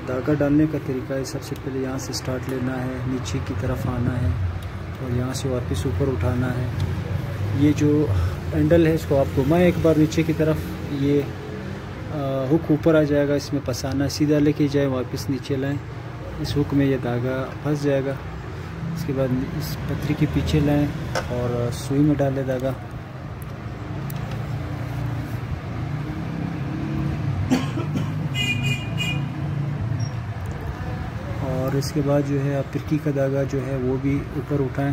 धागा डालने का तरीका है, सबसे पहले यहाँ से स्टार्ट लेना है, नीचे की तरफ आना है और यहाँ से वापस ऊपर उठाना है। ये जो हैंडल है इसको आप घुमाएं एक बार नीचे की तरफ, ये हुक ऊपर आ जाएगा, इसमें फंसाना, सीधा लेके जाए वापस नीचे लाएं, इस हुक में ये धागा फंस जाएगा। इसके बाद इस पतरी के पीछे लाएं और सुई में डालें धागा। और इसके बाद जो है आप फिरकी का धागा जो है वो भी ऊपर उठाएं।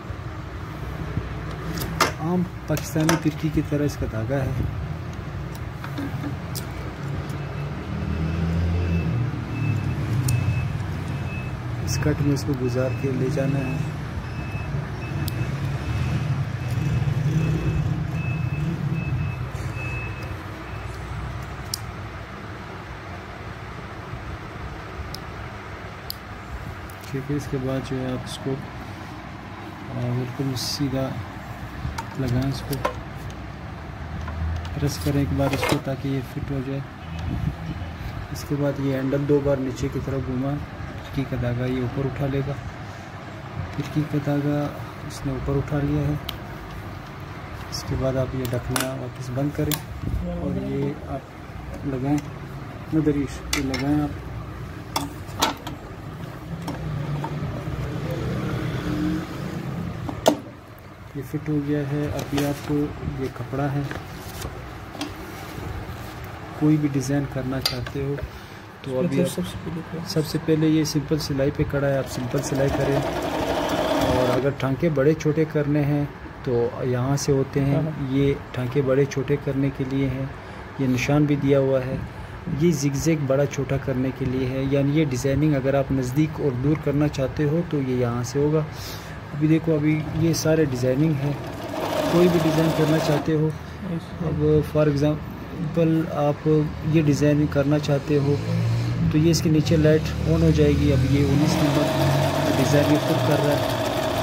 आम पाकिस्तानी फिरकी की तरह इसका धागा है। इस कट में इसको गुजार के ले जाना है। ठीक है, इसके बाद जो है आप इसको बिल्कुल सीधा लगाएं, इसको प्रेस करें एक बार इसको ताकि ये फिट हो जाए। इसके बाद ये हैंडल 2 बार नीचे की तरफ घुमा, फिरकी का धागा ये ऊपर उठा लेगा। फिरकी का धागा इसने ऊपर उठा लिया है। इसके बाद आप ये ढकना वापस बंद करें और ये आप लगाएं, नदरीश ये लगाएं आप। ये फिट हो गया है। अभी आपको ये कपड़ा है, कोई भी डिज़ाइन करना चाहते हो तो अभी सबसे पहले ये सिंपल सिलाई पे कड़ा है, आप सिंपल सिलाई करें। और अगर टांके बड़े छोटे करने हैं तो यहाँ से होते हैं, ये टांके बड़े छोटे करने के लिए हैं, ये निशान भी दिया हुआ है। ये जिगजैग बड़ा छोटा करने के लिए है, यानी ये डिज़ाइनिंग अगर आप नज़दीक और दूर करना चाहते हो तो ये यहाँ से होगा। अभी देखो, अभी ये सारे डिज़ाइनिंग है, कोई भी डिज़ाइन करना चाहते हो। अब फॉर एग्ज़ाम्पल आप ये डिज़ाइनिंग करना चाहते हो तो ये इसके नीचे लाइट ऑन हो जाएगी। अब ये 19 नंबर डिज़ाइन ये खुद कर रहा है।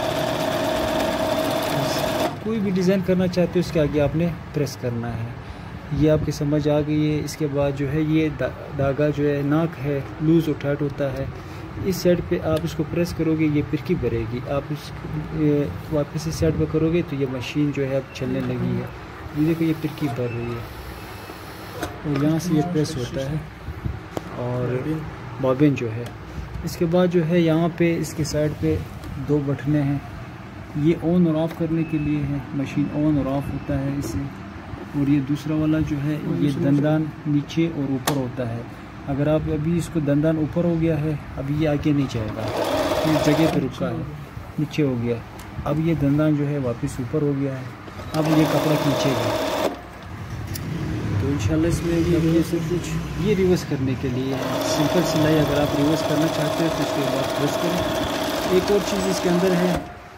कोई भी डिज़ाइन करना चाहते हो उसके आगे आपने प्रेस करना है। ये आपकी समझ आ गई है। इसके बाद जो है ये धागा जो है नाक है, लूज़ और टाइट होता है। इस साइड पे आप इसको प्रेस करोगे ये फिरकी भरेगी, आप इस वापस इस साइड पे करोगे तो ये मशीन जो है अब चलने लगी है। ये देखो ये फिरकी भर रही है और यहाँ से ये प्रेस होता है और बॉबिन जो है। इसके बाद जो है यहाँ पे इसके साइड पे 2 बटने हैं, ये ऑन और ऑफ़ करने के लिए है। मशीन ऑन और ऑफ़ होता है इससे। और ये दूसरा वाला जो है ये दंदान नीचे और ऊपर होता है। अगर आप अभी इसको दंदान ऊपर हो गया है, अभी ये आगे नहीं जाएगा, ये जगह पे रुका है, नीचे हो गया। अब ये दंदान जो है वापस ऊपर हो गया है, अब ये कपड़ा खींचेगा। तो इंशाल्लाह इसमें ये सब कुछ ये रिवर्स करने के लिए है। सिंपल सिलाई अगर आप रिवर्स करना चाहते हो तो इसके बाद प्रेस करें। एक और चीज़ इसके अंदर है,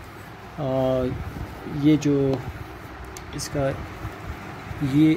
ये जो इसका ये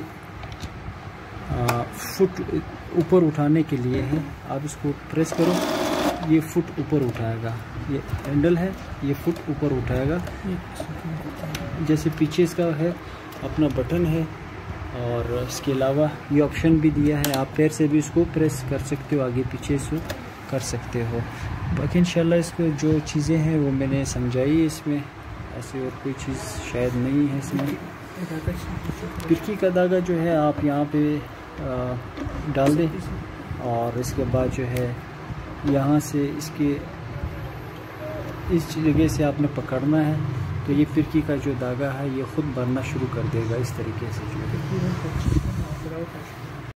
फुट ऊपर उठाने के लिए है। आप इसको प्रेस करो, ये फुट ऊपर उठाएगा। ये हैंडल है, ये फुट ऊपर उठाएगा। जैसे पीछे इसका है अपना बटन है और इसके अलावा ये ऑप्शन भी दिया है, आप पैर से भी इसको प्रेस कर सकते हो, आगे पीछे इसको कर सकते हो। बाकी इंशाल्लाह इसको जो चीज़ें हैं वो मैंने समझाई है। इसमें ऐसे और कोई चीज़ शायद नहीं है इसमें। फिरकी का धागा जो है आप यहाँ पे डाल दें और इसके बाद जो है यहाँ से इसके इस जगह से आपने पकड़ना है तो ये फिरकी का जो धागा है ये ख़ुद भरना शुरू कर देगा इस तरीके से। जो